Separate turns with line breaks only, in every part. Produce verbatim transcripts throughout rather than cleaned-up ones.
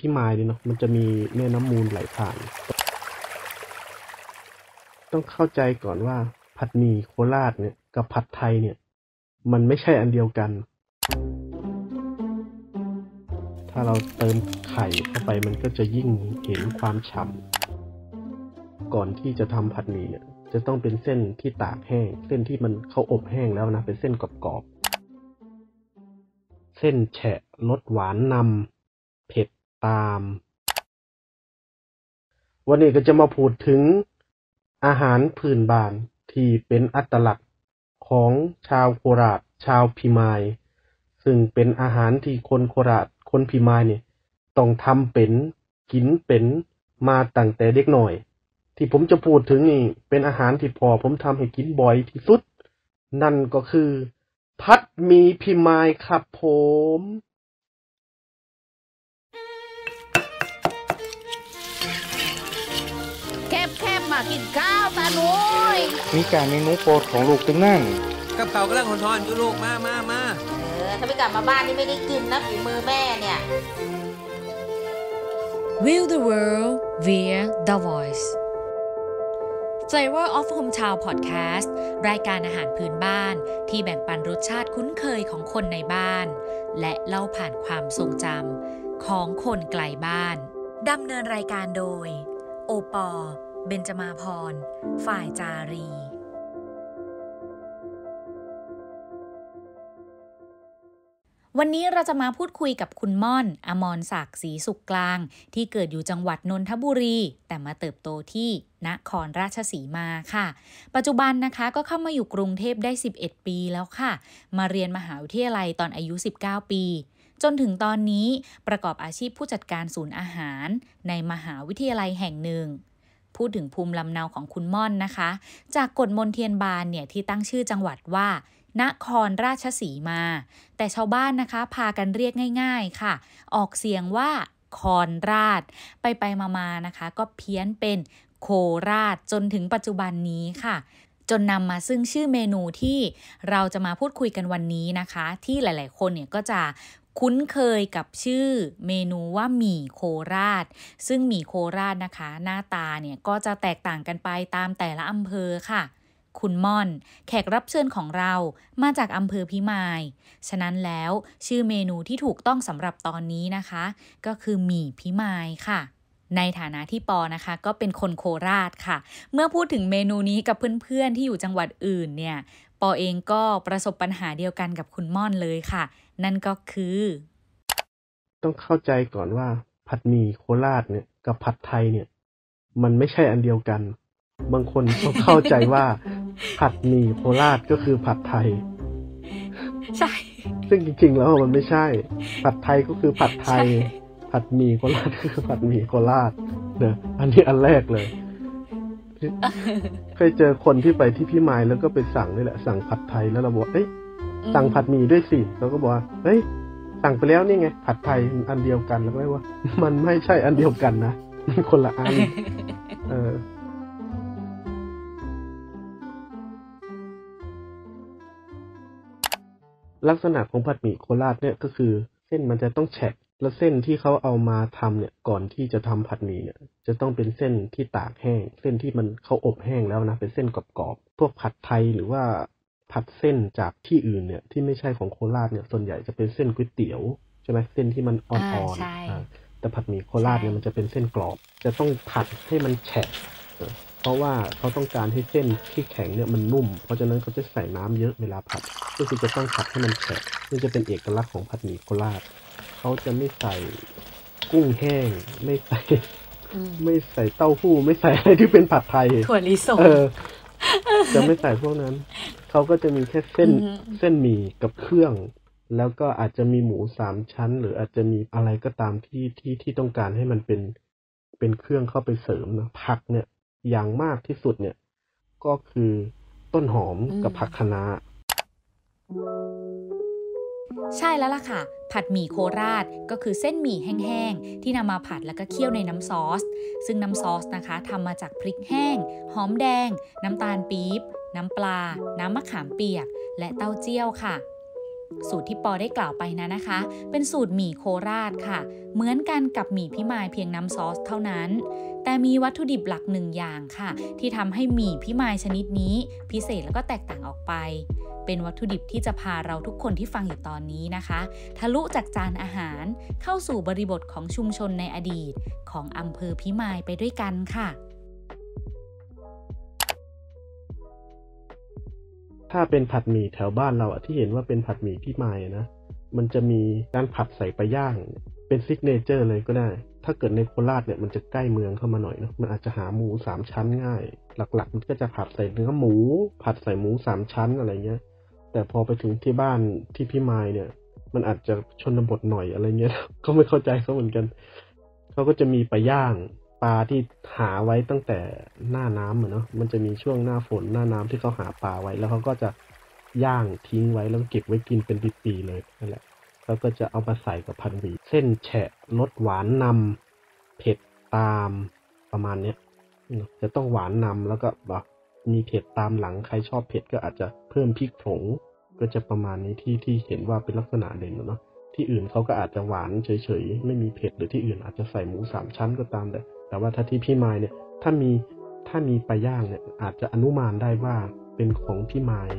พิมายนี่เนาะมันจะมีแม่น้ำมูลไหลผ่านต้องเข้าใจก่อนว่าผัดหมี่โคราชเนี่ยกับผัดไทยเนี่ยมันไม่ใช่อันเดียวกันถ้าเราเติมไข่เข้าไปมันก็จะยิ่งเห็นความฉ่ำก่อนที่จะทำผัดหมี่เนี่ยจะต้องเป็นเส้นที่ตากแห้งเส้นที่มันเขาอบแห้งแล้วนะเป็นเส้นกรอบๆเส้นแฉะรสหวานนำเผ็ดตามวันนี้ก็จะมาพูดถึงอาหารพื้นบ้านที่เป็นอัตลักษณ์ของชาวโคราชชาวพิมายซึ่งเป็นอาหารที่คนโคราชคนพิมายเนี่ยต้องทำเป็นกินเป็นมาตั้งแต่เด็กหน่อยที่ผมจะพูดถึงนี่เป็นอาหารที่พ่อผมทำให้กินบ่อยที่สุดนั่นก็คือผัดหมี่พิมายครับผม
แคบๆมากินข้าวตาหนุ่ย
มีการเมนูโปรดของลูกตึงนั่น
กับเก่ากำลังหอนๆอยู่ลูกมามามา
เออถ้าไม่กลับมาบ้านนี่ไม่ได้กินนะฝีมือแม่เนี่ย
Will the world via the voice Flavor of Hometown Podcast รายการอาหารพื้นบ้านที่แบ่งปันรสชาติคุ้นเคยของคนในบ้านและเล่าผ่านความทรงจำของคนไกลบ้านดำเนินรายการโดยโอปอเบญจมาพรฝ่ายจารีวันนี้เราจะมาพูดคุยกับคุณม่อนอมรศักดิ์ศรีสุขกลางที่เกิดอยู่จังหวัดนนทบุรีแต่มาเติบโตที่นครราชสีมาค่ะปัจจุบันนะคะก็เข้ามาอยู่กรุงเทพได้สิบเอ็ดปีแล้วค่ะมาเรียนมหาวิทยาลัยตอนอายุสิบเก้าปีจนถึงตอนนี้ประกอบอาชีพผู้จัดการศูนย์อาหารในมหาวิทยาลัยแห่งหนึ่งพูดถึงภูมิลำเนาของคุณม่อนนะคะจากกฎมนเทียนบานเนี่ยที่ตั้งชื่อจังหวัดว่านครราชสีมาแต่ชาวบ้านนะคะพากันเรียกง่ายๆค่ะออกเสียงว่าคอนราชไปไปมาๆนะคะก็เพี้ยนเป็นโคราชจนถึงปัจจุบันนี้ค่ะจนนำมาซึ่งชื่อเมนูที่เราจะมาพูดคุยกันวันนี้นะคะที่หลายๆคนเนี่ยก็จะคุ้นเคยกับชื่อเมนูว่าหมี่โคราชซึ่งหมี่โคราชนะคะหน้าตาเนี่ยก็จะแตกต่างกันไปตามแต่ละอำเภอค่ะคุณม่อนแขกรับเชิญของเรามาจากอำเภอพิมายฉะนั้นแล้วชื่อเมนูที่ถูกต้องสำหรับตอนนี้นะคะก็คือหมี่พิมายค่ะในฐานะที่ปอนะคะก็เป็นคนโคราชค่ะเมื่อพูดถึงเมนูนี้กับเพื่อนๆที่อยู่จังหวัดอื่นเนี่ยปอเองก็ประสบปัญหาเดียวกันกับคุณม่อนเลยค่ะนั่นก็คือ
ต้องเข้าใจก่อนว่าผัดหมี่โคราชเนี่ยกับผัดไทยเนี่ยมันไม่ใช่อันเดียวกันบางคนเขาเข้าใจว่าผัดหมี่โคราชก็คือผัดไทย
ใช่
ซึ่งจริงๆแล้วมันไม่ใช่ผัดไทยก็คือผัดไทยผัดหมี่โคราชก็คือผัดหมี่โคราชเนอะอันนี้อันแรกเลยเคยเจอคนที่ไปที่พิมายแล้วก็ไปสั่งนี่แหละสั่งผัดไทยแล้วเราบอกเอ้ยสั่งผัดหมี่ด้วยสิเราก็บอกว่าเฮ้ยสั่งไปแล้วนี่ไงผัดไทยอันเดียวกันแล้วไม่ว่ามันไม่ใช่อันเดียวกันนะมันคนละอันเออลักษณะของผัดหมี่โคราชเนี่ยก็คือเส้นมันจะต้องแฉะแล้วเส้นที่เขาเอามาทำเนี่ยก่อนที่จะทำผัดหมี่เนี่ยจะต้องเป็นเส้นที่ตากแห้งเส้นที่มันเขาอบแห้งแล้วนะเป็นเส้นกรอบๆพวกผัดไทยหรือว่าผัดเส้นจากที่อื่นเนี่ยที่ไม่ใช่ของโคราชเนี่ยส่วนใหญ่จะเป็นเส้นก๋วยเตี๋ยวใช่ไหมเส้นที่มันอ่อนๆแต่ผัดหมี่โคราชเนี่ยมันจะเป็นเส้นกรอบจะต้องผัดให้มันแฉะเพราะว่าเขาต้องการให้เส้นที่แข็งเนี่ยมันนุ่มเพราะฉะนั้นเขาจะใส่น้ำเยอะเวลาผัดก็คือจะต้องผัดให้มันแฉะนี่จะเป็นเอกลักษณ์ของผัดหมี่โคราชเขาจะไม่ใส่กุ้งแห้งไม่ใส่ไม่ใส่เต้าหู้ไม่ใส่อะไรที่เป็นผัดไทย
ถั่วลิสง
เออจะไม่ใส่พวกนั้นเขาก็จะมีแค่เส้นเส้นหมี่กับเครื่องแล้วก็อาจจะมีหมูสามชั้นหรืออาจจะมีอะไรก็ตามที่ที่ที่ต้องการให้มันเป็นเป็นเครื่องเข้าไปเสริมนะผักเนี่ยอย่างมากที่สุดเนี่ยก็คือต้นหอมกับผักคะน้า
ใช่แล้วล่ะค่ะผัดหมี่โคราชก็คือเส้นหมี่แห้งๆที่นำมาผัดแล้วก็เคี่ยวในน้ำซอสซึ่งน้ำซอสนะคะทำมาจากพริกแห้งหอมแดงน้ำตาลปี๊บน้ำปลาน้ำมะขามเปียกและเต้าเจี้ยวค่ะสูตรที่ปอได้กล่าวไปนะนะคะ เป็นสูตรหมี่โคราชค่ะเหมือนกันกับหมี่พี่มายเพียงน้ำซอสเท่านั้นแต่มีวัตถุดิบหลักหนึ่งอย่างค่ะที่ทำให้หมี่พี่มายชนิดนี้พิเศษแล้วก็แตกต่างออกไปเป็นวัตถุดิบที่จะพาเราทุกคนที่ฟังอยู่ตอนนี้นะคะทะลุจากจานอาหารเข้าสู่บริบทของชุมชนในอดีตของอำเภอพิมายไปด้วยกันค่ะ
ถ้าเป็นผัดหมี่แถวบ้านเราอะที่เห็นว่าเป็นผัดหมี่พี่มายนะมันจะมีการผัดใส่ปลาย่างเป็นซิกเนเจอร์เลยก็ได้ถ้าเกิดในโคราชเนี่ยมันจะใกล้เมืองเข้ามาหน่อยเนาะมันอาจจะหาหมูสามชั้นง่ายหลักๆมันก็จะผัดใส่เนื้อหมูผัดใส่หมูสามชั้นอะไรเงี้ยแต่พอไปถึงที่บ้านที่พี่มายเนี่ยมันอาจจะชนบทหน่อยอะไรเงี้ยก็ไม่เข้าใจเขาเหมือนกันเขาก็จะมีปลาย่างปลาที่หาไว้ตั้งแต่หน้าน้ำอะเนาะมันจะมีช่วงหน้าฝนหน้าน้ำที่เขาหาปลาไว้แล้วเขาก็จะย่างทิ้งไว้แล้วเก็บไว้กินเป็นปีๆเลยนั่นแหละแล้วก็จะเอามาใส่กับผัดหมี่เส้นแฉะรสหวานนำเผ็ดตามประมาณเนี้ยจะต้องหวานนำแล้วก็แบบมีเผ็ดตามหลังใครชอบเผ็ดก็อาจจะเพิ่มพริกผงก็จะประมาณนี้ที่ที่เห็นว่าเป็นลักษณะเด่นเนาะที่อื่นเขาก็อาจจะหวานเฉยๆไม่มีเผ็ดหรือที่อื่นอาจจะใส่หมูสามชั้นก็ตามแต่แต่ว่าถ้าที่พี่มายเนี่ยถ้ามีถ้ามีปลาย่างเนี่ยอาจจะอนุมานได้ว่าเป็นของพี่มาย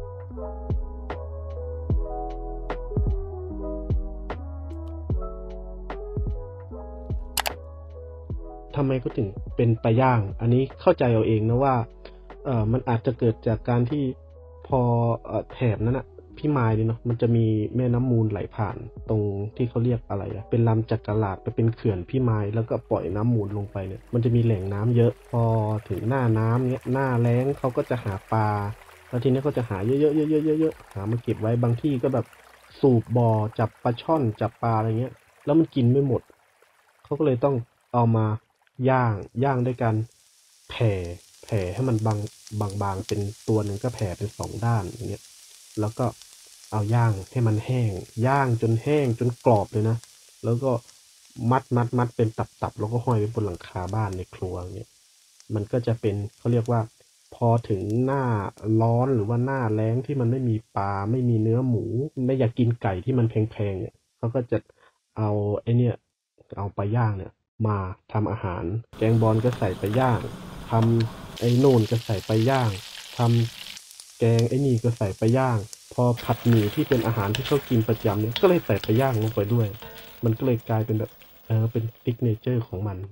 ทำไมก็ถึงเป็นปลาย่างอันนี้เข้าใจเอาเองนะว่าเอ่อมันอาจจะเกิดจากการที่พอเอ่อแถบนั้นนะพี่มายเนี่ยเนาะมันจะมีแม่น้ำมูลไหลผ่านตรงที่เขาเรียกอะไรอะเป็นลำจักรลาดไปเป็นเขื่อนพี่มายแล้วก็ปล่อยน้ำมูลลงไปเนี่ยมันจะมีแหล่งน้ำเยอะพอถึงหน้าน้ำเนี่ยหน้าแล้งเขาก็จะหาปลาแล้วทีนี้ก็จะหาเยอะๆๆๆๆหามาเก็บไว้บางที่ก็แบบสูบบ่อจับปลาช่อนจับปลาอะไรเงี้ยแล้วมันกินไม่หมดเขาก็เลยต้องเอามาย่างย่างด้วยกันแผ่แผ่ให้มันบางบางๆเป็นตัวหนึ่งก็แผ่เป็นสองด้านอย่างเงี้ยแล้วก็เอาย่างให้มันแห้งย่างจนแห้งจนกรอบเลยนะแล้วก็มัดมัดมัดเป็นตับๆแล้วก็ห้อยไว้บนหลังคาบ้านในครัวเนี่ยมันก็จะเป็นเขาเรียกว่าพอถึงหน้าร้อนหรือว่าหน้าแล้งที่มันไม่มีปลาไม่มีเนื้อหมูไม่อยากกินไก่ที่มันแพงๆเนี่ยเขาก็จะเอาไอ้เนี่ยเอาปลาย่างเนี่ยมาทำอาหารแกงบอลก็ใส่ปลาย่างทำไอ้โน่นก็ใส่ปลาย่างทำแกงไอ้นี่ก็ใส่ปลาย่างพอผัดหมี่ที่เป็นอาหารที่เขากินประจำเนี่ยก็เลยใส่ปลาย่างลงไปด้วยมันก็เลยกลายเป็นแบบเออเป็นซิกเนเจอร์ของมัน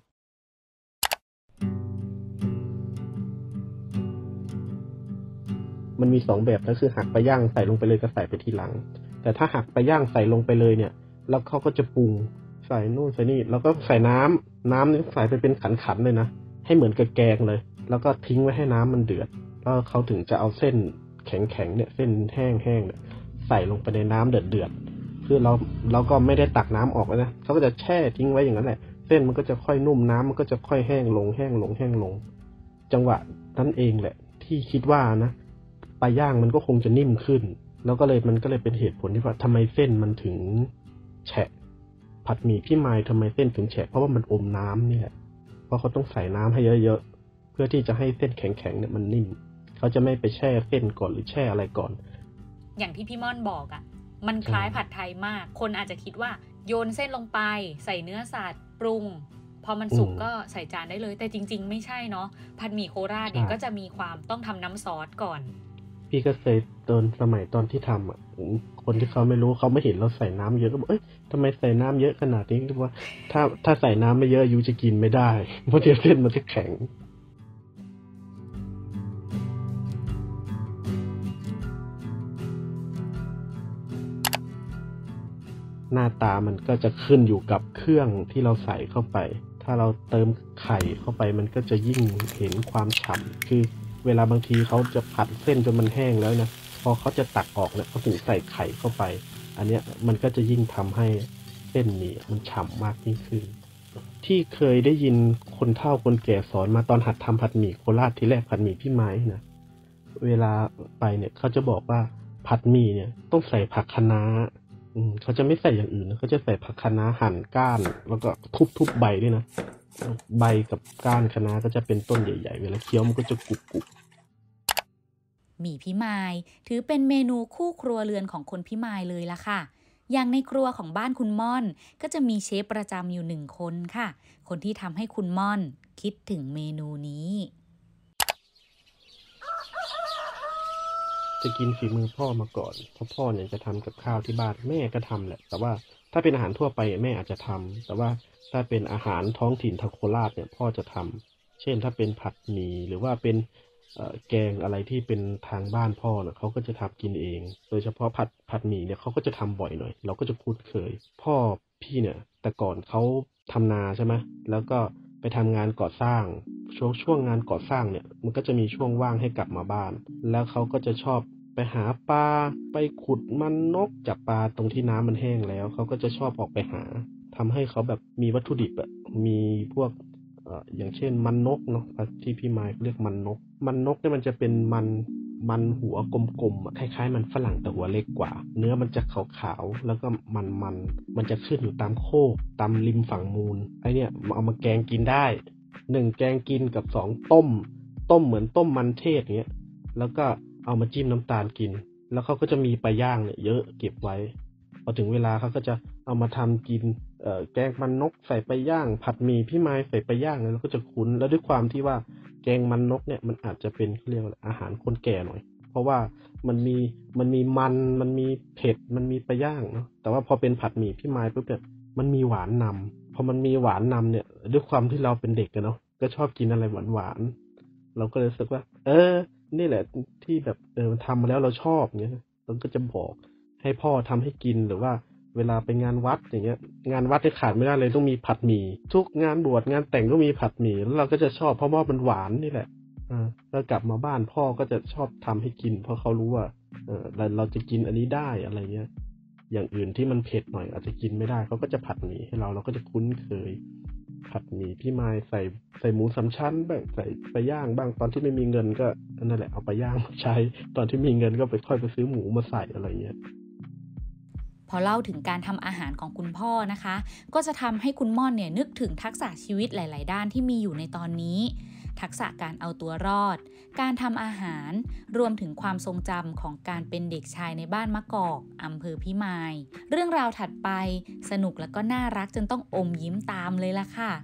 มันมีสองแบบก็คือหักปลาย่างใส่ลงไปเลยก็ใส่ไปทีหลังแต่ถ้าหักปลาย่างใส่ลงไปเลยเนี่ยแล้วเขาก็จะปรุงใส่นู่นใส่นี่แล้วก็ใส่น้ำน้ำนี่ใส่ไปเป็นขันๆเลยนะให้เหมือนกับแกงเลยแล้วก็ทิ้งไว้ให้น้ำมันเดือดแล้วเขาถึงจะเอาเส้นแข็งๆเนี่ยเส้นแห้งๆเนี่ยใส่ลงไปในน้ำเดือดๆคือเราเราก็ไม่ได้ตักน้ำออกแล้วนะเขาก็จะแช่ทิ้งไว้อย่างนั้นแหละเส้นมันก็จะค่อยนุ่มน้ำมันก็จะค่อยแห้งลงแห้งลงแห้งลงจังหวะนั้นเองแหละที่คิดว่านะปลาย่างมันก็คงจะนิ่มขึ้นแล้วก็เลยมันก็เลยเป็นเหตุผลที่ว่าทำไมเส้นมันถึงแฉะผัดหมี่พี่มายทำไมเส้นถึงแฉะเพราะว่ามันอมน้ำเนี่ยเพราะเขาต้องใส่น้ำให้เยอะๆเพื่อที่จะให้เส้นแข็งๆเนี่ยมันนิ่มเขาจะไม่ไปแช่เส้นก่อนหรือแช่อะไรก่อน
อย่างที่พี่ม่อนบอกอ่ะมันคล้ายผัดไทยมากคนอาจจะคิดว่าโยนเส้นลงไปใส่เนื้อสัตว์ปรุงพอมันสุกก็ใส่จานได้เลยแต่จริงๆไม่ใช่เนาะผัดหมี่โคราชเนี่ยก็จะมีความต้องทำน้ำซอสก่อน
พี่ก็เคยตอนสมัยตอนที่ทำอ่ะคนที่เขาไม่รู้เขาไม่เห็นเราใส่น้ำเยอะก็บอกเอ้ยทำไมใส่น้ำเยอะขนาดนี้ก็ว่าถ้าถ้าใส่น้ำไม่เยอะยูจะกินไม่ได้เพราะเดี๋ยวเส้นมันจะแข็งหน้าตามันก็จะขึ้นอยู่กับเครื่องที่เราใส่เข้าไปถ้าเราเติมไข่เข้าไปมันก็จะยิ่งเห็นความฉ่ำคือเวลาบางทีเขาจะผัดเส้นจนมันแห้งแล้วนะพอเขาจะตักออกเนี่ยเขาถึงใส่ไข่เข้าไปอันเนี้ยมันก็จะยิ่งทำให้เส้นนี้มันฉ่ำมากยิ่งขึ้นที่เคยได้ยินคนเฒ่าคนแก่สอนมาตอนหัดทำผัดหมี่โคราชที่แรกผัดหมี่พี่ไม้นะเวลาไปเนี่ยเขาจะบอกว่าผัดหมี่เนี่ยต้องใส่ผักคะน้าอืมเขาจะไม่ใส่อย่างอื่นนะเขาจะใส่ผักคะน้าหั่นก้านแล้วก็ทุบๆใบด้วยนะใบกับก้านคะน้าก็จะเป็นต้นใหญ่ๆเวลาเคี้ยวมันก็จะกรุบ
หมี่พิมายถือเป็นเมนูคู่ครัวเรือนของคนพิมายเลยล่ะค่ะอย่างในครัวของบ้านคุณม่อนก็จะมีเชฟประจำอยู่หนึ่งคนค่ะคนที่ทำให้คุณม่อนคิดถึงเมนูนี้
จะกินฝีมือพ่อมาก่อนเพราะพ่อเนี่ยจะทำกับข้าวที่บ้านแม่ก็ทำแหละแต่ว่าถ้าเป็นอาหารทั่วไปแม่อาจจะทำแต่ว่าถ้าเป็นอาหารท้องถิ่นทางโคราชเนี่ยพ่อจะทำเช่นถ้าเป็นผัดหมี่หรือว่าเป็นแกงอะไรที่เป็นทางบ้านพ่อเนี่ยเขาก็จะทำกินเองโดยเฉพาะผัดผัดหมี่เนี่ยเขาก็จะทำบ่อยหน่อยเราก็จะคุ้นเคยพ่อพี่เนี่ยแต่ก่อนเขาทำนาใช่ไหมแล้วก็ไปทำงานก่อสร้างช่วงช่วงงานก่อสร้างเนี่ยมันก็จะมีช่วงว่างให้กลับมาบ้านแล้วเขาก็จะชอบไปหาปลาไปขุดมันนกจับปลาตรงที่น้ำมันแห้งแล้วเขาก็จะชอบออกไปหาทำให้เขาแบบมีวัตถุดิบอะมีพวกเอ่ออย่างเช่นมันนกเนาะที่พี่ไมค์เรียกมันนกมันนกเนี่ยมันจะเป็นมันมันหัวกลมๆคล้ายๆมันฝรั่งแต่หัวเล็กกว่าเนื้อมันจะขาวๆแล้วก็มันมันมันจะขึ้นอยู่ตามโคกตามริมฝั่งมูลไอเนี่ยเอามาแกงกินได้หนึ่งแกงกินกับสองต้มต้มเหมือนต้มมันเทศเงี้ยแล้วก็เอามาจิ้มน้ำตาลกินแล้วเขาก็จะมีปลาย่างเนี่ยเยอะเก็บไว้พอถึงเวลาเขาก็จะเอามาทำกินเอ่อแกงมันนกใส่ปลาย่างผัดหมี่พี่ไม้ใส่ปลาย่างแล้วก็จะคุ้นแล้วด้วยความที่ว่าแกงมันนกเนี่ยมันอาจจะเป็นเรียกว่าอาหารคนแก่หน่อยเพราะว่ามันมีมันมีมันมันมีเผ็ดมันมีปลาย่างเนาะแต่ว่าพอเป็นผัดหมี่พี่ไม้ปุ๊บเนี่ยมันมีหวานนำพอมันมีหวานนำเนี่ยด้วยความที่เราเป็นเด็กกันเนาะก็ชอบกินอะไรหวานหวานเราก็เลยรู้สึกว่าเออนี่แหละที่แบบเออทำมาแล้วเราชอบเงี้ยเราก็จะบอกให้พ่อทำให้กินหรือว่าเวลาไปงานวัดอย่างเงี้ยงานวัดที่ขาดไม่ได้เลยต้องมีผัดหมี่ทุกงานบวชงานแต่งก็มีผัดหมี่แล้วเราก็จะชอบเพราะว่ามันหวานนี่แหละอ่าแล้วกลับมาบ้านพ่อก็จะชอบทำให้กินเพราะเขารู้ว่าเออเราจะกินอันนี้ได้อะไรเงี้ยอย่างอื่นที่มันเผ็ดหน่อยอาจจะกินไม่ได้เขาก็จะผัดหมี่ให้เราเราก็จะคุ้นเคยผัดหมี่พี่ไม้ใส่ใส่หมูสามชั้นบ้างใส่ไปย่างบ้างตอนที่ไม่มีเงินก็นั่นแหละเอาไปย่างมาใช้ตอนที่มีเงินก็ไปค่อยไปซื้อหมูมาใส่อะไรเงี้ย
พอเล่าถึงการทำอาหารของคุณพ่อนะคะก็จะทำให้คุณม่อนเนี่ยนึกถึงทักษะชีวิตหลายๆด้านที่มีอยู่ในตอนนี้ทักษะการเอาตัวรอดการทำอาหารรวมถึงความทรงจำของการเป็นเด็กชายในบ้านมะกอกอำเภอพิมายเรื่องราวถัดไปสนุกและก็น่ารักจนต้องอมยิ้มตามเลยล่ะค่ะ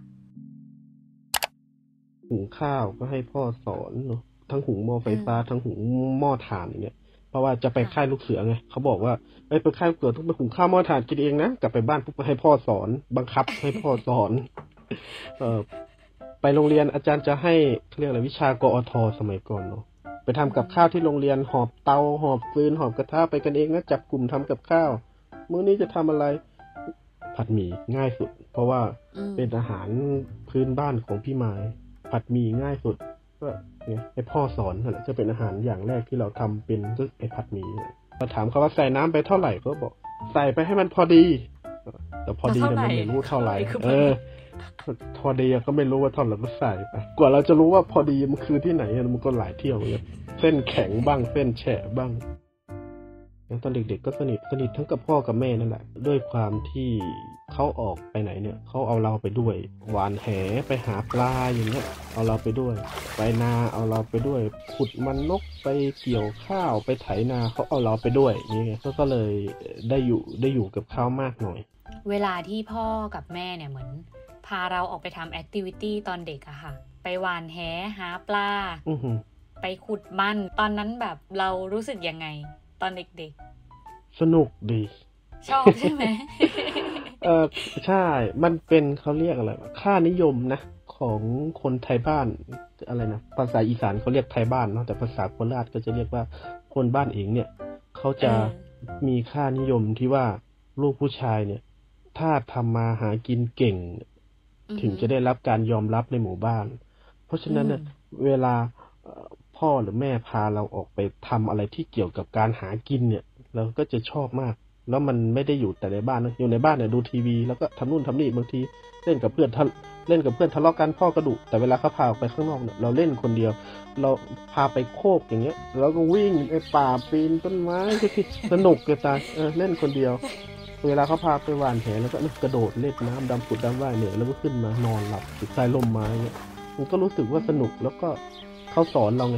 หุงข้าวก็ให้พ่อสอนเนาะทั้งหุงหม้อไฟฟ้าทั้งหุงหม้อถ่านอย่างเงี้ยเพราะว่าจะไปค่ายลูกเสือไงเขาบอกว่าเอ้ยไปค่ายลูกเสือต้องไปหุงข้าวหม้อถ่านกินเองนะกลับไปบ้านปุ๊บให้พ่อสอนบังคับให้พ่อสอนเอ่อไปโรงเรียนอาจารย์จะให้เรียกอะไรวิชากอทสมัยก่อนเนาะไปทำกับข้าวที่โรงเรียนหอบเตาหอบฟืนหอบกระทะไปกันเองนะจับกลุ่มทำกับข้าวมื้อนี้จะทำอะไรผัดหมี่ง่ายสุดเพราะว่าเป็นอาหารพื้นบ้านของพี่ไม้ผัดหมี่ง่ายสุดก็เนี่ยให้พ่อสอนนั่นแหละจะเป็นอาหารอย่างแรกที่เราทำเป็นก็ไอ้ผัดหมี่เราถามเขาว่าใส่น้ำไปเท่าไหร่เขาบอกใส่ไปให้มันพอดีแต่พอดีเนี่ยมันไม่รู้เท่าไหร่เออพอดีก็ไม่รู้ว่าเท่าไหร่ก็ใส่ไปกว่าเราจะรู้ว่าพอดีมันคือที่ไหนมันก็หลายเที่ยวเลยเส้นแข็งบ้างเส้นแฉะบ้างตอนเด็กๆก็สนิทสนิททั้งกับพ่อกับแม่นั่นแหละด้วยความที่เขาออกไปไหนเนี่ยเขาเอาเราไปด้วยหวานแหไปหาปลาอย่างเงี้ยเอาเราไปด้วยไปนาเอาเราไปด้วยขุดมันนกไปเกี่ยวข้าวไปไถนาเขาเอาเราไปด้วยนี่ไงก็เลยได้อยู่ได้อยู่กับเขามากหน่อย
เวลาที่พ่อกับแม่เนี่ยเหมือนพาเราออกไปทำแอคทิวิตี้ตอนเด็กอะค่ะไปหวานแหหาปลาไปขุดมันตอนนั้นแบบเรารู้สึกยังไงตอนเด็ก
ๆสนุกดี
ชอบใช่ไหม
เออใช่มันเป็นเขาเรียกอะไรค่านิยมนะของคนไทยบ้านอะไรนะภาษาอีสานเขาเรียกไทยบ้านเนาะแต่ภาษาโคราชก็จะเรียกว่าคนบ้านเองเนี่ยเขาจะมีค่านิยมที่ว่าลูกผู้ชายเนี่ยถ้าทำมาหากินเก่งถึงจะได้รับการยอมรับในหมู่บ้านเพราะฉะนั้นเนี่ยเวลาพ่อหรือแม่พาเราออกไปทำอะไรที่เกี่ยวกับการหากินเนี่ยเราก็จะชอบมากแล้วมันไม่ได้อยู่แต่ในบ้านนะอยู่ในบ้านเนี่ยดูทีวีแล้วก็ทำนู่นทำนี่บางทีเล่นกับเพื่อนเล่นกับเพื่อนทะเลาะกันพ่อก็ดุแต่เวลาเขาพาออกไปข้างนอกเนี่ยเราเล่นคนเดียวเราพาไปโคกอย่างเงี้ยแล้วก็วิ่งในป่าปีนต้นไม้ที่สนุกเกินตายเออเล่นคนเดียวเวลาเขาพาไปหว่านแหแล้วก็กระโดดเล่นน้ำดำผุดดำว่ายเหนื่อยแล้วก็ขึ้นมานอนหลับติดใต้ร่มไม้เนี่ยมันก็รู้สึกว่าสนุกแล้วก็เขาสอนเราไง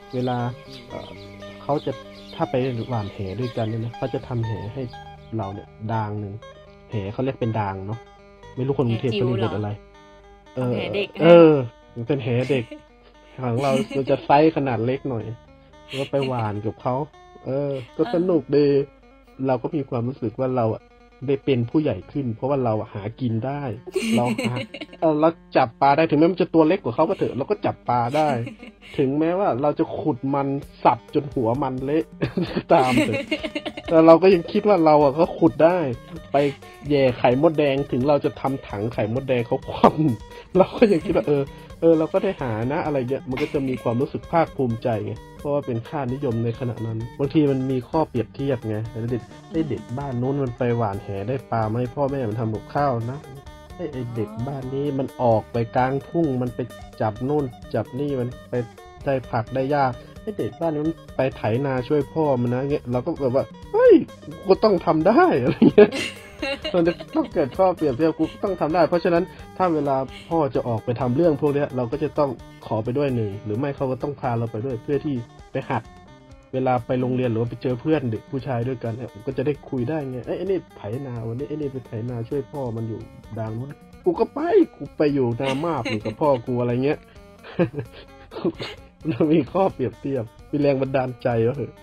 เวลาเอ่อเขาจะถ้าไปหว่านแหด้วยกันเนี่ยนะเขาจะทำแหให้เราเนี่ยดางหนึ่งแหเขาเรียกเป็นดางเนาะไม่รู้คนกรุงเทพเขาเรียกอะไรเออเออมันเป็นแหเด็กของเรามันจะไซส์ขนาดเล็กหน่อยก็ไปหว่านกับเขาเออก็สนุกดีเราก็มีความรู้สึกว่าเราอ่ะได้เป็นผู้ใหญ่ขึ้นเพราะว่าเราหากินได้เราหาเออเราจับปลาได้ถึงแม้มันจะตัวเล็กกว่าเขาก็เถอะเราก็จับปลาได้ ถึงแม้ว่าเราจะขุดมันสับจนหัวมันเละตามเถอะแต่เราก็ยังคิดว่าเราอ่ะก็ขุดได้ไปแย่ไข่มดแดงถึงเราจะทำถังไข่มดแดงเขาคว่ำเราก็ยังคิดว่าเออเออเราก็ได้หานะอะไรเงี้ยมันก็จะมีความรู้สึกภาคภูมิใจไงเพราะว่าเป็นค่านิยมในขณะนั้นบางทีมันมีข้อเปรียบเทียบไงเด็กไอ้เด็กบ้านนู้นมันไปหว่านแหได้ปลามาให้พ่อแม่มันทำกับข้าวนะไอ้เด็กบ้านนี้มันออกไปกลางทุ่งมันไปจับนู่นจับนี่มันไปได้ผักได้หญ้าไอ้เด็กบ้านนี้มันไปไถนาช่วยพ่อมันนะเงี้ยเราก็แบบว่าเฮ้ยกูต้องทำได้อะไรเงี้ยมันจะต้องเกิดข้อเปรียบเทียบกูต้องทำได้เพราะฉะนั้นถ้าเวลาพ่อจะออกไปทำเรื่องพวกนี้เราก็จะต้องขอไปด้วยหนึ่งหรือไม่เขาก็ต้องพาเราไปด้วยเพื่อที่ไปหัดเวลาไปโรงเรียนหรือว่าไปเจอเพื่อนเด็กผู้ชายด้วยกันเนี่ยก็จะได้คุยได้ไงไอ้นี่ไถนาวันนี้ไอ้นี่ไปไถนาช่วยพ่อมันอยู่ดังนู้นกูก็ไปกูไปอยู่นามาบอยู่กับพ่อกูอะไรเงี้ย มันมีข้อเปรียบเทียบมีแรงบันดาลใจวะเหรอ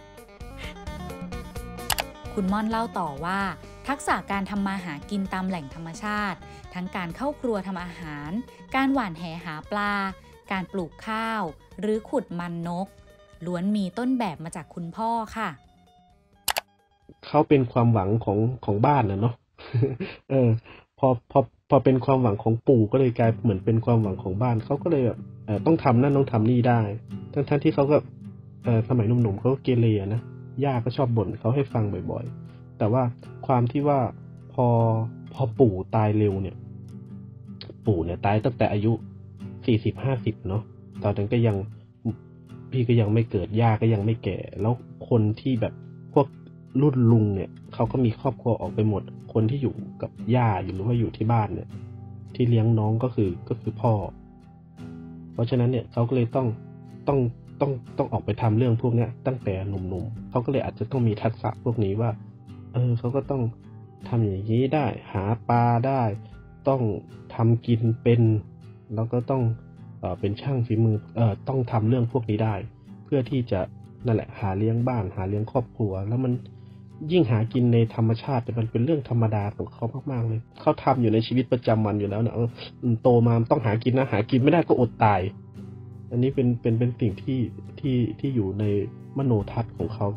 คุณม่อนเล่าต่อว่าทักษะการทำมาหากินตามแหล่งธรรมชาติทั้งการเข้าครัวทำอาหารการหว่านแหหาปลาการปลูกข้าวหรือขุดมันนกล้วนมีต้นแบบมาจากคุณพ่อค่ะ
เขาเป็นความหวังของของบ้านนะเนาะ เออพอพอพอเป็นความหวังของปู่ก็เลยกลายเหมือนเป็นความหวังของบ้านเขาก็เลยแบบเออต้องทำนั่นต้องทำนี่ได้ทั้งทั้งที่เขาก็เออสมัยหนุ่มๆเขาก็เกเรนะย่าก็ชอบบ่นเขาให้ฟังบ่อยๆแต่ว่าความที่ว่าพอพอปู่ตายเร็วเนี่ยปู่เนี่ยตายตั้งแต่อายุสี่สิบห้าสิบเนาะตอนนั้นก็ยังพี่ก็ยังไม่เกิดย่าก็ยังไม่แก่แล้วคนที่แบบพวกรุ่นลุงเนี่ยเขาก็มีครอบครัวออกไปหมดคนที่อยู่กับย่าอยู่หรือว่าอยู่ที่บ้านเนี่ยที่เลี้ยงน้องก็คือก็คือพ่อเพราะฉะนั้นเนี่ยเขาก็เลยต้องต้องต้องต้องออกไปทำเรื่องพวกเนี้ยตั้งแต่หนุ่มๆเขาก็เลยอาจจะต้องมีทักษะพวกนี้ว่าเออเขาก็ต้องทำอย่างนี้ได้หาปลาได้ต้องทำกินเป็นแล้วก็ต้องเอ่อเป็นช่างฝีมือเอ่อต้องทำเรื่องพวกนี้ได้เพื่อที่จะนั่นแหละหาเลี้ยงบ้านหาเลี้ยงครอบครัวแล้วมันยิ่งหากินในธรรมชาติแต่มันเป็นเรื่องธรรมดาของเขามากๆเลยเขาทำอยู่ในชีวิตประจำวันอยู่แล้วเนี่ยโตมาต้องหากินนะหากินไม่ได้ก็อดตายอันนี้เป็นเป็นเป็นสิ่งที่ที่ที่อยู่ในมโนทัศน์ของเขา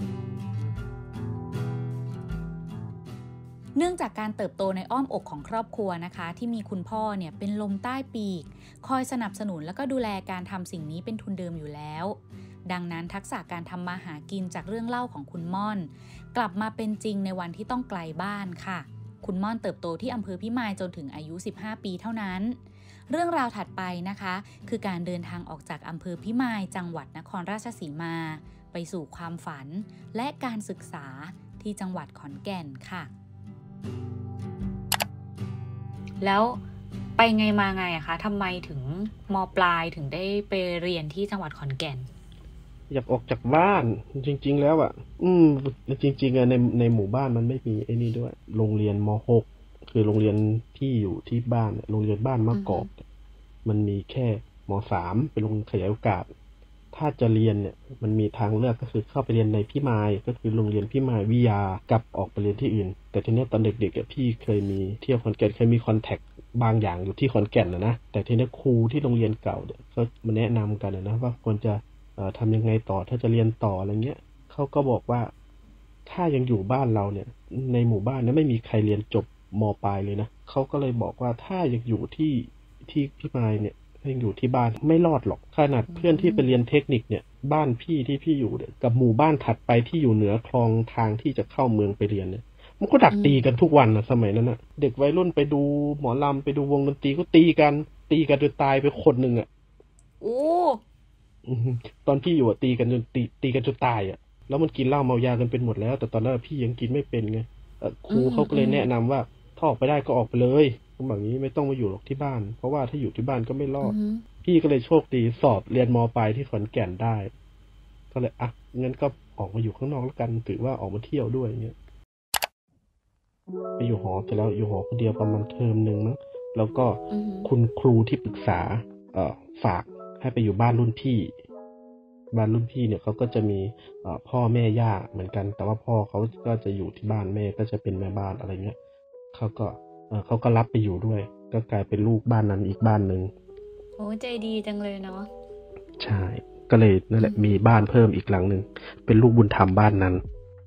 เนื่องจากการเติบโตในอ้อมอกของครอบครัวนะคะที่มีคุณพ่อเนี่ยเป็นลมใต้ปีกคอยสนับสนุนแล้วก็ดูแลการทำสิ่งนี้เป็นทุนเดิมอยู่แล้วดังนั้นทักษะการทำมาหากินจากเรื่องเล่าของคุณม่อนกลับมาเป็นจริงในวันที่ต้องไกลบ้านค่ะคุณม่อนเติบโตที่อำเภอพิมายจนถึงอายุสิบห้าปีเท่านั้นเรื่องราวถัดไปนะคะคือการเดินทางออกจากอำเภอพิมายจังหวัดนครราชสีมาไปสู่ความฝันและการศึกษาที่จังหวัดขอนแก่นค่ะแล้วไปไงมาไงอะคะทำไมถึงม.ปลายถึงได้ไปเรียนที่จังหวัดขอนแก่น
อยากออกจากบ้านจริงๆแล้วอ่ะอืมจริงๆอ่ะในในหมู่บ้านมันไม่มีไอ้นี่ด้วยโรงเรียนม.หกคือโรงเรียนที่อยู่ที่บ้านโรงเรียนบ้านมะกอกมันมีแค่ม.สามเป็นโรงขยายโอกาสถ้าจะเรียนเนี่ยมันมีทางเลือกก็คือเข้าไปเรียนในพิมายก็คือโรงเรียนพิมายวิทยากับออกไปเรียนที่อื่นแต่ทีนี้ตอนเด็กๆพี่เคยมีเที่ยวขอนแก่นเคยมีคอนแทคบางอย่างอยู่ที่ขอนแก่นนะนะแต่ทีนี้ครูที่โรงเรียนเก่าเนี่ยเขามาแนะนำกันนะว่าควรจะเอ่อทำยังไงต่อถ้าจะเรียนต่ออะไรเงี้ยเขาก็บอกว่าถ้ายังอยู่บ้านเราเนี่ยในหมู่บ้านเนี่ยไม่มีใครเรียนจบม.ปลายเลยนะเขาก็เลยบอกว่าถ้ายังอยู่ที่ที่พิมายเนี่ยยังอยู่ที่บ้านไม่รอดหรอกขนาดเพื่อนที่ไปเรียนเทคนิคเนี่ยบ้านพี่ที่พี่อยู่เนี่ยกับหมู่บ้านถัดไปที่อยู่เหนือคลองทางที่จะเข้าเมืองไปเรียนเนี่ยมันก็ดักตีกันทุกวันนะสมัยนั้นนะเด็กวัยรุ่นไปดูหมอลำไปดูวงดนตรีก็ตีกันตีกันจนตายไปคนหนึ่งอ่ะ
โอ้
ตอนพี่อยู่ตีกันจนตีตีกันจนตายอ่ะแล้วมันกินเหล้าเมายากันเป็นหมดแล้วแต่ตอนนั้นพี่ยังกินไม่เป็นไงครูเขาก็เลยแนะนำว่าถ้าออกไปได้ก็ออกไปเลยแบบนี้ไม่ต้องมาอยู่หรอกที่บ้านเพราะว่าถ้าอยู่ที่บ้านก็ไม่รอดพี่ก็เลยโชคดีสอบเรียนม.ปลายที่ขอนแก่นได้ก็เลยอ่ะงั้นก็ออกมาอยู่ข้างนอกแล้วกันถือว่าออกมาเที่ยวด้วยอย่างเงี้ยไปอยู่หอเสร็จแล้วอยู่หอคนเดียวประมาณเทอมนึงมั้งแล้วก็คุณครูที่ปรึกษาเอ่อฝากให้ไปอยู่บ้านรุ่นพี่บ้านรุ่นพี่เนี่ยเขาก็จะมีเอ่อพ่อแม่ย่าเหมือนกันแต่ว่าพ่อเขาก็จะอยู่ที่บ้านแม่ก็จะเป็นแม่บ้านอะไรเงี้ยเขาก็เอ่อเขาก็รับไปอยู่ด้วยก็กลายเป็นลูกบ้านนั้นอีกบ้านนึง
โอ้ใจดีจังเลยเนาะ
ใช่ก็เลยนั่นแหละมีบ้านเพิ่มอีกหลังนึงเป็นลูกบุญธรรมบ้านนั้น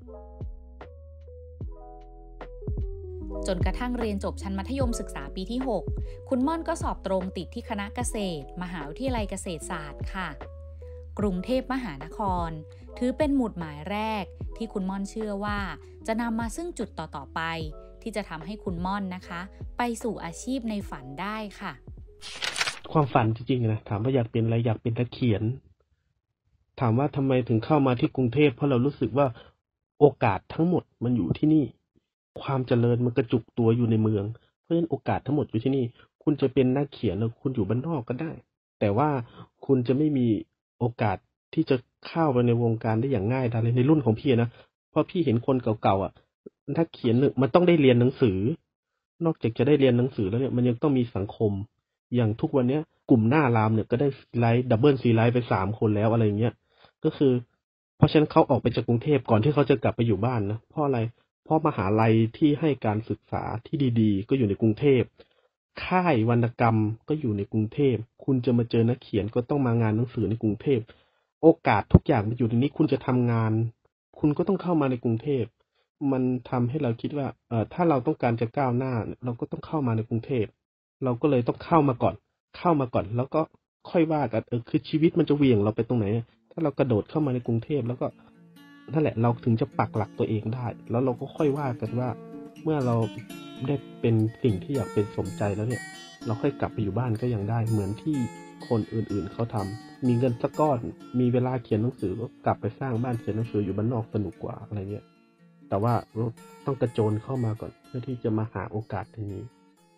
จนกระทั่งเรียนจบชั้นมัธยมศึกษาปีที่หกคุณม่อนก็สอบตรงติดที่คณะเกษตรมหาวิทยาลัยเกษตรศาสตร์ค่ะกรุงเทพมหานครถือเป็นหมุดหมายแรกที่คุณม่อนเชื่อว่าจะนำมาซึ่งจุดต่อๆไปที่จะทำให้คุณม่อนนะคะไปสู่อาชีพในฝันได้ค่ะ
ความฝันจริงๆนะถามว่าอยากเป็นอะไรอยากเป็นนักเขียนถามว่าทำไมถึงเข้ามาที่กรุงเทพเพราะเรารู้สึกว่าโอกาสทั้งหมดมันอยู่ที่นี่ความเจริญมันกระจุกตัวอยู่ในเมืองเพราะฉะนั้นโอกาสทั้งหมดอยู่ที่นี่คุณจะเป็นนักเขียนแล้วคุณอยู่บ้านนอกก็ได้แต่ว่าคุณจะไม่มีโอกาสที่จะเข้าไปในวงการได้อย่างง่ายดายเลยในรุ่นของพี่นะเพราะพี่เห็นคนเก่าๆอ่ะนักเขียนมันต้องได้เรียนหนังสือนอกจากจะได้เรียนหนังสือแล้วเนี่ยมันยังต้องมีสังคมอย่างทุกวันนี้กลุ่มหน้ารามเนี่ยก็ได้ไลท์ดับเบิลซีไลท์ไปสามคนแล้วอะไรเงี้ยก็คือเพราะฉะนั้นเขาออกไปจากกรุงเทพก่อนที่เขาจะกลับไปอยู่บ้านนะเพราะอะไรเพราะมหาลัยที่ให้การศึกษาที่ดีๆก็อยู่ในกรุงเทพค่ายวรรณกรรมก็อยู่ในกรุงเทพคุณจะมาเจอนักเขียนก็ต้องมางานหนังสือในกรุงเทพโอกาสทุกอย่างมันอยู่ในนี้คุณจะทำงานคุณก็ต้องเข้ามาในกรุงเทพมันทำให้เราคิดว่าเอ่อถ้าเราต้องการจะก้าวหน้าเราก็ต้องเข้ามาในกรุงเทพเราก็เลยต้องเข้ามาก่อนเข้ามาก่อนแล้วก็ค่อยว่ากันเออคือชีวิตมันจะเหวี่ยงเราไปตรงไหนถ้าเรากระโดดเข้ามาในกรุงเทพแล้วก็นั่นแหละเราถึงจะปักหลักตัวเองได้แล้วเราก็ค่อยว่ากันว่าเมื่อเราได้เป็นสิ่งที่อยากเป็นสมใจแล้วเนี่ยเราค่อยกลับไปอยู่บ้านก็ยังได้เหมือนที่คนอื่นๆเขาทำมีเงินสักก้อนมีเวลาเขียนหนังสือก็กลับไปสร้างบ้านเขียนหนังสืออยู่บ้านนอกสนุกกว่าอะไรเงี้ยแต่ว่าเราต้องกระโจนเข้ามาก่อนเพื่อที่จะมาหาโอกาสในนี้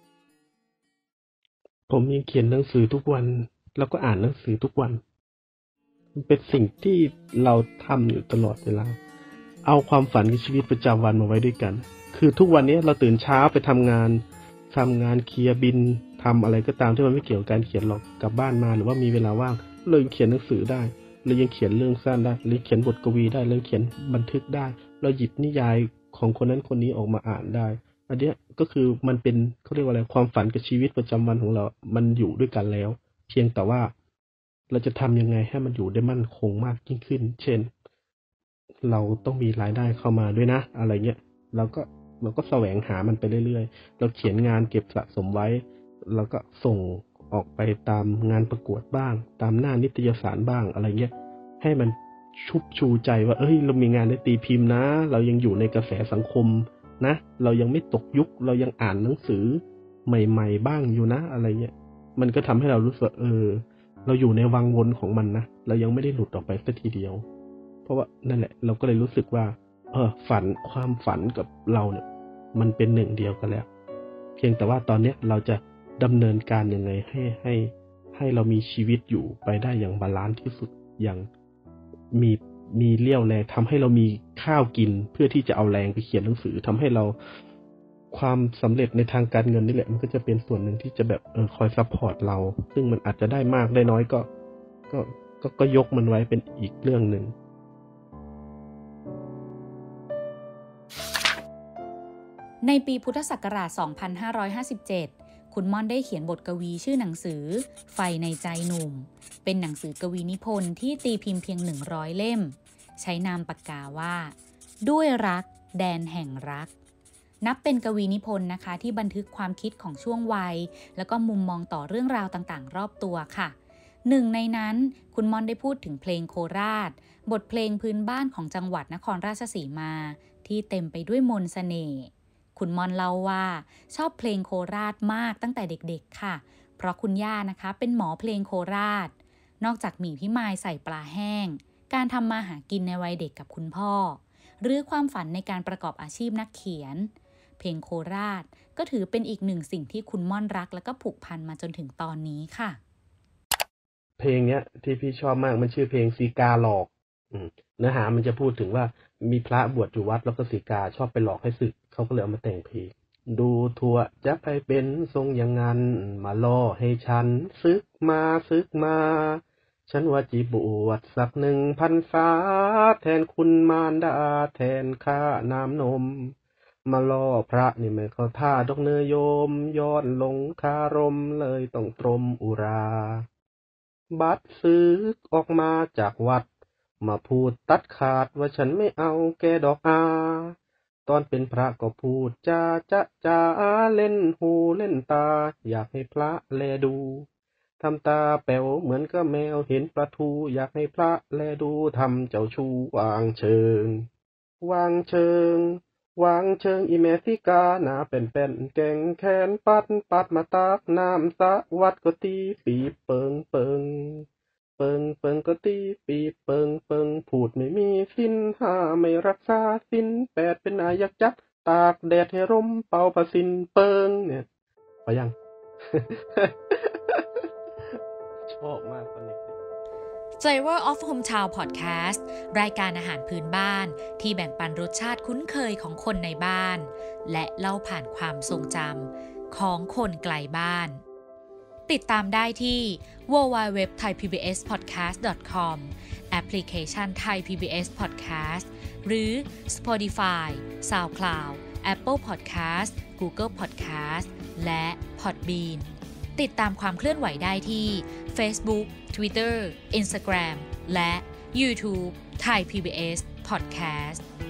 ผมยังเขียนหนังสือทุกวันแล้วก็อ่านหนังสือทุกวันมันเป็นสิ่งที่เราทำอยู่ตลอดเวลาเอาความฝันกับชีวิตประจำวันมาไว้ด้วยกันคือทุกวันนี้เราตื่นเช้าไปทำงานทำงานเคลียร์บินทำอะไรก็ตามที่มันไม่เกี่ยวกับการเขียนหรอกกลับบ้านมาหรือว่ามีเวลาว่างเรายังเขียนหนังสือได้เรายังเขียนเรื่องสั้นได้เราเขียนบทกวีได้เราเขียนบันทึกได้เราหยิบนิยายของคนนั้นคนนี้ออกมาอ่านได้อันนี้ก็คือมันเป็นเขาเรียกว่าอะไรความฝันกับชีวิตประจำวันของเรามันอยู่ด้วยกันแล้วเพียงแต่ว่าเราจะทำยังไงให้มันอยู่ได้มั่นคงมากยิ่งขึ้นเช่นเราต้องมีรายได้เข้ามาด้วยนะอะไรเงี้ยเราก็เราก็แสวงหามันไปเรื่อยๆเราเขียนงานเก็บสะสมไว้แล้วก็ส่งออกไปตามงานประกวดบ้างตามหน้านิตยสารบ้างอะไรเงี้ยให้มันชุบชูใจว่าเอ้ยเรามีงานได้ตีพิมพ์นะเรายังอยู่ในกระแสสังคมนะเรายังไม่ตกยุคเรายังอ่านหนังสือใหม่ๆบ้างอยู่นะอะไรเงี้ยมันก็ทำให้เรารู้สึกเออเราอยู่ในวังวนของมันนะเรายังไม่ได้หลุดออกไปสักทีเดียวเพราะว่านั่นแหละเราก็เลยรู้สึกว่าเออฝันความฝันกับเราเนี่ยมันเป็นหนึ่งเดียวกันแล้วเพียงแต่ว่าตอนนี้เราจะดำเนินการยังไงให้ให้ให้เรามีชีวิตอยู่ไปได้อย่างบาลานซ์ที่สุดอย่างมีมีเรี่ยวแรงทำให้เรามีข้าวกินเพื่อที่จะเอาแรงไปเขียนหนังสือทำให้เราความสำเร็จในทางการเงินนี่แหละมันก็จะเป็นส่วนหนึ่งที่จะแบบเออคอยซัพพอร์ตเราซึ่งมันอาจจะได้มากได้น้อยก็ก็ก็ก็ยกมันไว้เป็นอีกเรื่องหนึ่ง
ในปีพุทธศักราช สองพันห้าร้อยห้าสิบเจ็ด คุณม่อนได้เขียนบทกวีชื่อหนังสือไฟในใจหนุ่มเป็นหนังสือกวีนิพนธ์ที่ตีพิมพ์เพียงหนึ่งร้อยเล่มใช้นามปากกาว่าด้วยรักแดนแห่งรักนับเป็นกวีนิพนธ์นะคะที่บันทึกความคิดของช่วงวัยแล้วก็มุมมองต่อเรื่องราวต่างๆรอบตัวค่ะหนึ่งในนั้นคุณม่อนได้พูดถึงเพลงโคราชบทเพลงพื้นบ้านของจังหวัดนครราชสีมาที่เต็มไปด้วยมนต์เสน่ห์คุณม่อนเล่าว่าชอบเพลงโคราชมากตั้งแต่เด็กๆค่ะเพราะคุณย่านะคะเป็นหมอเพลงโคราชนอกจากหมี่พี่มายใส่ปลาแห้งการทำมาหากินในวัยเด็กกับคุณพ่อหรือความฝันในการประกอบอาชีพนักเขียนเพลงโคราชก็ถือเป็นอีกหนึ่งสิ่งที่คุณม่อนรักและก็ผูกพันมาจนถึงตอนนี้ค่ะ
เพลงเนี้ยที่พี่ชอบมากมันชื่อเพลงสีกาหลอกอืมเนื้อหามันจะพูดถึงว่ามีพระบวชอยู่วัดแล้วก็สีกาชอบไปหลอกให้สึกเขาก็เลยเอามาแต่งเพลงดูทั่วจะไปเป็นทรงอย่างนั้นมาล่อให้ฉันซึกมาซึกมาฉันว่าจีบวชสักหนึ่งพันษาแทนคุณมารดาแทนข้าน้ำนมมาล่อพระนี่ไม่เข้าท่าดอกเนยโยมย้อนลงคารมเลยต้องตรมอุราบัดซึกออกมาจากวัดมาพูดตัดขาดว่าฉันไม่เอาแกดอกอาตอนเป็นพระก็พูดจาจะจาเล่นหูเล่นตาอยากให้พระแลดูทำตาแป๋วเหมือนกับแมวเห็นปลาทูอยากให้พระแลดูทำเจ้าชู้วางเชิงวางเชิงวางเชิงอีเมสิกาหนาเป็นเป็นแก่งแขนปัดปัดมาตากน้ำสะวัดก็ตีปีเปิงเปิงเปิงเปิงก็ตีปีเปิงเปิงพูดไม่มีสิ้นห้าไม่รักษาสิ้นแปดเป็นอายักจัดตากแดดให้ร่มเป่าประสินเปิงเนี่ยพอยัง ชอบมากตอนเด็ก
Flavor of Hometown Podcast รายการอาหารพื้นบ้านที่แบ่งปันรสชาติคุ้นเคยของคนในบ้านและเล่าผ่านความทรงจำของคนไกลบ้านติดตามได้ที่ ดับเบิลยู ดับเบิลยู ดับเบิลยู ดอท ไทย พี บี เอส พอดแคสต์ ดอท คอม แอปพลิเคชัน Thai พี บี เอส Podcast หรือ Spotify, SoundCloud, Apple Podcast, Google Podcast และ Podbeanติดตามความเคลื่อนไหวได้ที่ Facebook, Twitter, Instagram และ YouTube Thai พี บี เอส Podcast